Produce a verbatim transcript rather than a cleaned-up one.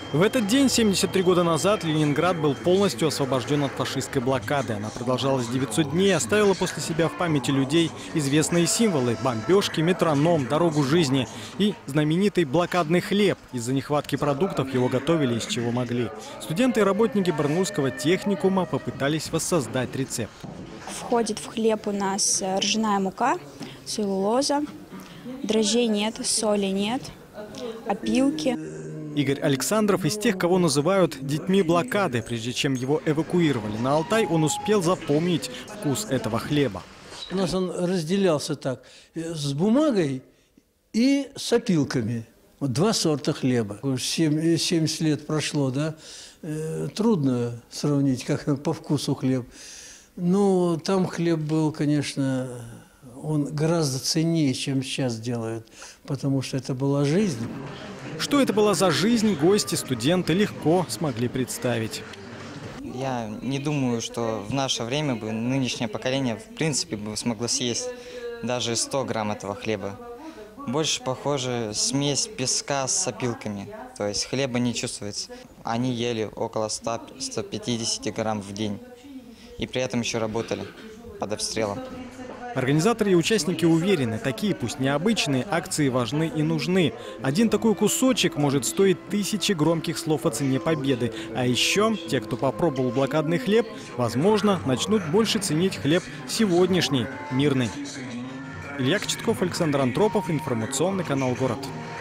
В этот день, семьдесят три года назад, Ленинград был полностью освобожден от фашистской блокады. Она продолжалась девятьсот дней и оставила после себя в памяти людей известные символы – бомбежки, метроном, дорогу жизни и знаменитый блокадный хлеб. Из-за нехватки продуктов его готовили из чего могли. Студенты и работники Барнаульского техникума попытались воссоздать рецепт. Входит в хлеб у нас ржаная мука, целлулоза, дрожжей нет, соли нет, опилки. Игорь Александров из тех, кого называют детьми блокады. Прежде чем его эвакуировали на Алтай, он успел запомнить вкус этого хлеба. У нас он разделялся так, с бумагой и с опилками. Вот два сорта хлеба. семьдесят лет прошло, да? Трудно сравнить, как по вкусу хлеб. Но там хлеб был, конечно, он гораздо ценнее, чем сейчас делают, потому что это была жизнь. Что это была за жизнь, гости, студенты легко смогли представить. Я не думаю, что в наше время бы нынешнее поколение в принципе бы смогло съесть даже сто грамм этого хлеба. Больше похоже смесь песка с опилками, то есть хлеба не чувствуется. Они ели около ста — ста пятидесяти грамм в день и при этом еще работали под обстрелом. Организаторы и участники уверены, такие, пусть необычные, акции важны и нужны. Один такой кусочек может стоить тысячи громких слов о цене победы. А еще те, кто попробовал блокадный хлеб, возможно, начнут больше ценить хлеб сегодняшний, мирный. Илья Кочетков, Александр Антропов, информационный канал «Город».